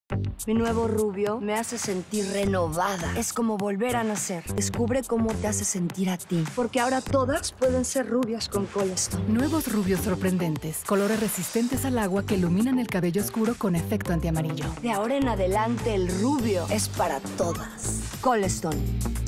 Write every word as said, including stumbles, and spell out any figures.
Mi nuevo rubio me hace sentir renovada. Es como volver a nacer. Descubre cómo te hace sentir a ti. Porque ahora todas pueden ser rubias con Colestone. Nuevos rubios sorprendentes. Colores resistentes al agua que iluminan el cabello oscuro con efecto antiamarillo. De ahora en adelante, el rubio es para todas. Colestone.